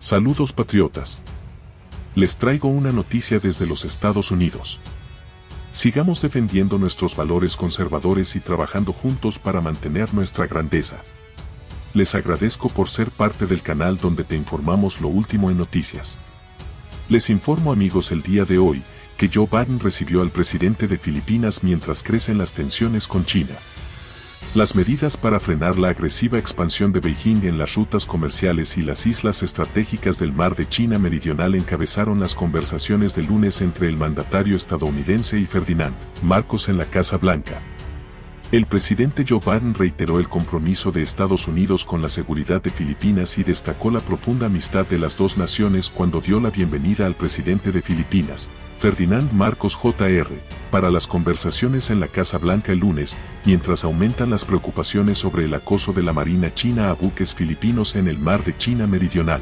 Saludos patriotas. Les traigo una noticia desde los Estados Unidos. Sigamos defendiendo nuestros valores conservadores y trabajando juntos para mantener nuestra grandeza. Les agradezco por ser parte del canal donde te informamos lo último en noticias. Les informo, amigos, el día de hoy, que Joe Biden recibió al presidente de Filipinas mientras crecen las tensiones con China. Las medidas para frenar la agresiva expansión de Beijing en las rutas comerciales y las islas estratégicas del mar de China Meridional encabezaron las conversaciones del lunes entre el mandatario estadounidense y Ferdinand Marcos en la Casa Blanca. El presidente Joe Biden reiteró el compromiso de Estados Unidos con la seguridad de Filipinas y destacó la profunda amistad de las dos naciones cuando dio la bienvenida al presidente de Filipinas, Ferdinand Marcos Jr., para las conversaciones en la Casa Blanca el lunes, mientras aumentan las preocupaciones sobre el acoso de la Marina china a buques filipinos en el mar de China Meridional.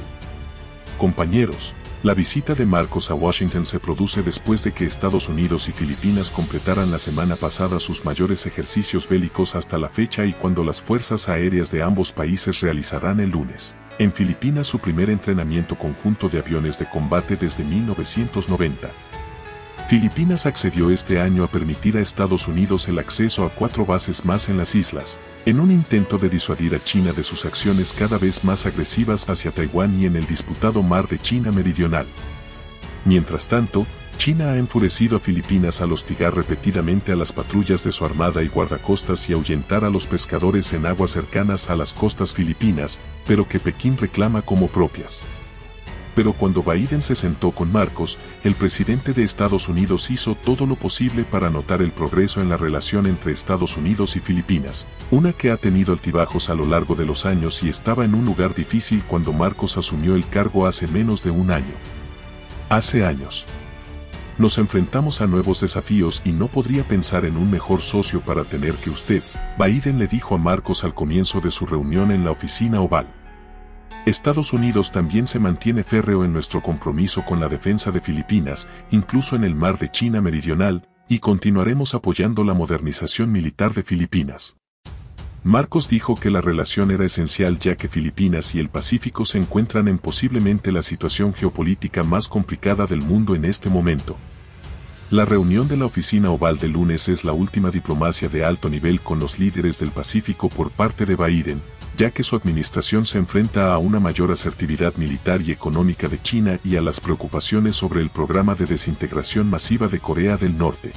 Compañeros, la visita de Marcos a Washington se produce después de que Estados Unidos y Filipinas completaran la semana pasada sus mayores ejercicios bélicos hasta la fecha y cuando las fuerzas aéreas de ambos países realizarán el lunes, en Filipinas, su primer entrenamiento conjunto de aviones de combate desde 1990. Filipinas accedió este año a permitir a Estados Unidos el acceso a 4 bases más en las islas, en un intento de disuadir a China de sus acciones cada vez más agresivas hacia Taiwán y en el disputado mar de China Meridional. Mientras tanto, China ha enfurecido a Filipinas al hostigar repetidamente a las patrullas de su armada y guardacostas y ahuyentar a los pescadores en aguas cercanas a las costas filipinas, pero que Pekín reclama como propias. Pero cuando Biden se sentó con Marcos, el presidente de Estados Unidos hizo todo lo posible para notar el progreso en la relación entre Estados Unidos y Filipinas, una que ha tenido altibajos a lo largo de los años y estaba en un lugar difícil cuando Marcos asumió el cargo hace menos de un año. Hace años. Nos enfrentamos a nuevos desafíos y no podría pensar en un mejor socio para tener que usted, Biden le dijo a Marcos al comienzo de su reunión en la oficina oval. Estados Unidos también se mantiene férreo en nuestro compromiso con la defensa de Filipinas, incluso en el mar de China Meridional, y continuaremos apoyando la modernización militar de Filipinas. Marcos dijo que la relación era esencial ya que Filipinas y el Pacífico se encuentran en posiblemente la situación geopolítica más complicada del mundo en este momento. La reunión de la oficina oval del lunes es la última diplomacia de alto nivel con los líderes del Pacífico por parte de Biden, ya que su administración se enfrenta a una mayor asertividad militar y económica de China y a las preocupaciones sobre el programa de desintegración masiva de Corea del Norte.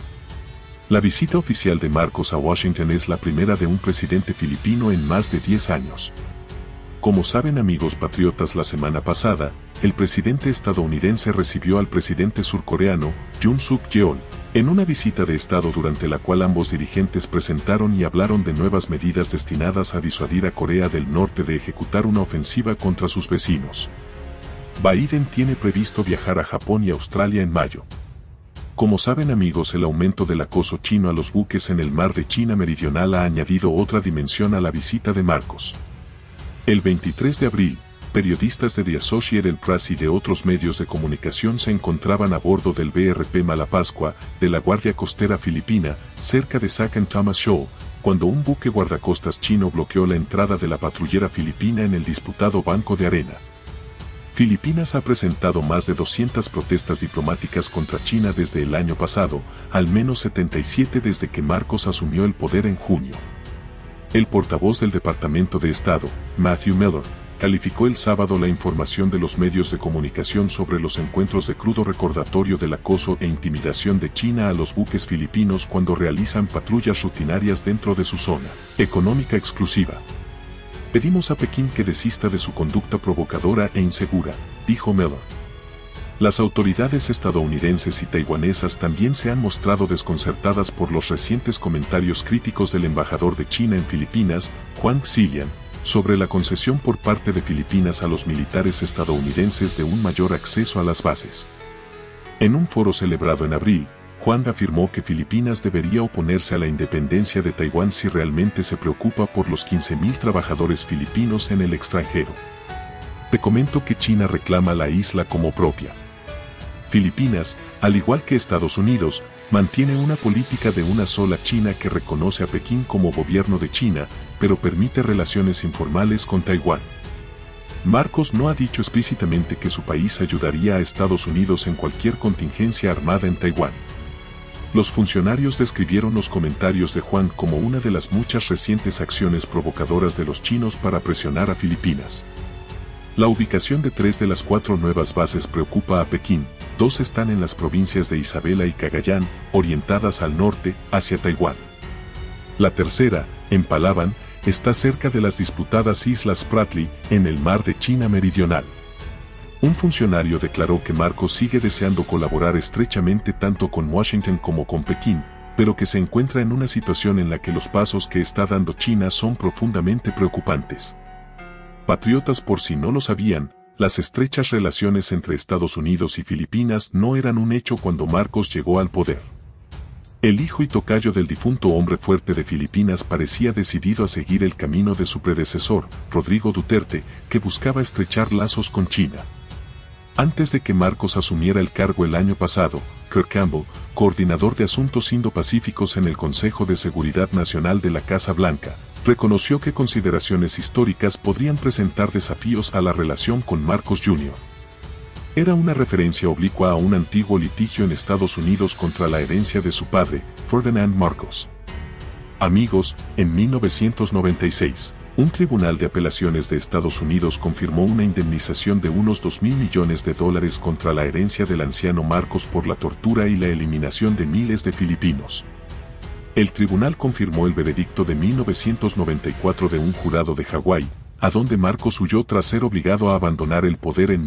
La visita oficial de Marcos a Washington es la primera de un presidente filipino en más de 10 años. Como saben, amigos patriotas, la semana pasada, el presidente estadounidense recibió al presidente surcoreano, Yoon Suk Yeol, en una visita de Estado durante la cual ambos dirigentes presentaron y hablaron de nuevas medidas destinadas a disuadir a Corea del Norte de ejecutar una ofensiva contra sus vecinos. Biden tiene previsto viajar a Japón y Australia en mayo. Como saben, amigos, el aumento del acoso chino a los buques en el mar de China Meridional ha añadido otra dimensión a la visita de Marcos. El 23 de abril, periodistas de The Associated Press y de otros medios de comunicación se encontraban a bordo del BRP Malapascua, de la Guardia Costera Filipina, cerca de St. Thomas Shoal, cuando un buque guardacostas chino bloqueó la entrada de la patrullera filipina en el disputado Banco de Arena. Filipinas ha presentado más de 200 protestas diplomáticas contra China desde el año pasado, al menos 77 desde que Marcos asumió el poder en junio. El portavoz del Departamento de Estado, Matthew Miller, calificó el sábado la información de los medios de comunicación sobre los encuentros de crudo recordatorio del acoso e intimidación de China a los buques filipinos cuando realizan patrullas rutinarias dentro de su zona económica exclusiva. Pedimos a Pekín que desista de su conducta provocadora e insegura, dijo Miller. Las autoridades estadounidenses y taiwanesas también se han mostrado desconcertadas por los recientes comentarios críticos del embajador de China en Filipinas, Huang Xilian, sobre la concesión por parte de Filipinas a los militares estadounidenses de un mayor acceso a las bases. En un foro celebrado en abril, Huang afirmó que Filipinas debería oponerse a la independencia de Taiwán si realmente se preocupa por los 15.000 trabajadores filipinos en el extranjero. Te comento que China reclama la isla como propia. Filipinas, al igual que Estados Unidos, mantiene una política de una sola China que reconoce a Pekín como gobierno de China, pero permite relaciones informales con Taiwán. Marcos no ha dicho explícitamente que su país ayudaría a Estados Unidos en cualquier contingencia armada en Taiwán. Los funcionarios describieron los comentarios de Juan como una de las muchas recientes acciones provocadoras de los chinos para presionar a Filipinas. La ubicación de 3 de las 4 nuevas bases preocupa a Pekín, 2 están en las provincias de Isabela y Cagayán, orientadas al norte, hacia Taiwán. La tercera, en Palawan, está cerca de las disputadas Islas Spratly, en el mar de China Meridional. Un funcionario declaró que Marcos sigue deseando colaborar estrechamente tanto con Washington como con Pekín, pero que se encuentra en una situación en la que los pasos que está dando China son profundamente preocupantes. Patriotas, por si no lo sabían, las estrechas relaciones entre Estados Unidos y Filipinas no eran un hecho cuando Marcos llegó al poder. El hijo y tocayo del difunto hombre fuerte de Filipinas parecía decidido a seguir el camino de su predecesor, Rodrigo Duterte, que buscaba estrechar lazos con China. Antes de que Marcos asumiera el cargo el año pasado, Kirk Campbell, coordinador de Asuntos Indo-Pacíficos en el Consejo de Seguridad Nacional de la Casa Blanca, reconoció que consideraciones históricas podrían presentar desafíos a la relación con Marcos Jr. Era una referencia oblicua a un antiguo litigio en Estados Unidos contra la herencia de su padre, Ferdinand Marcos. Amigos, en 1996, un tribunal de apelaciones de Estados Unidos confirmó una indemnización de unos $2.000 millones contra la herencia del anciano Marcos por la tortura y la eliminación de miles de filipinos. El tribunal confirmó el veredicto de 1994 de un jurado de Hawái, a donde Marcos huyó tras ser obligado a abandonar el poder en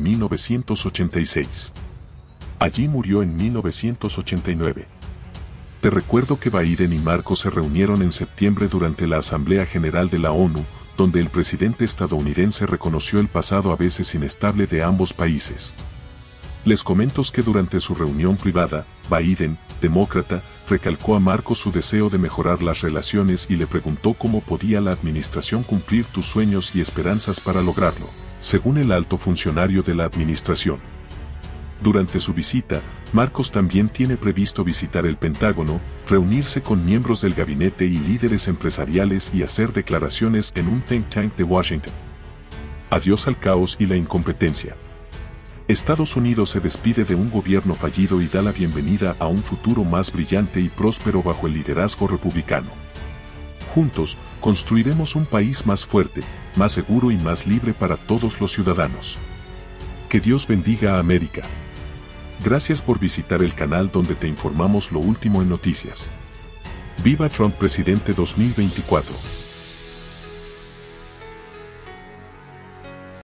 1986. Allí murió en 1989. Te recuerdo que Biden y Marcos se reunieron en septiembre durante la Asamblea General de la ONU, donde el presidente estadounidense reconoció el pasado a veces inestable de ambos países. Les comento que durante su reunión privada, Biden, demócrata, recalcó a Marcos su deseo de mejorar las relaciones y le preguntó cómo podía la administración cumplir tus sueños y esperanzas para lograrlo, según el alto funcionario de la administración. Durante su visita, Marcos también tiene previsto visitar el Pentágono, reunirse con miembros del gabinete y líderes empresariales y hacer declaraciones en un think tank de Washington. Adiós al caos y la incompetencia. Estados Unidos se despide de un gobierno fallido y da la bienvenida a un futuro más brillante y próspero bajo el liderazgo republicano. Juntos, construiremos un país más fuerte, más seguro y más libre para todos los ciudadanos. Que Dios bendiga a América. Gracias por visitar el canal donde te informamos lo último en noticias. ¡Viva Trump Presidente 2024!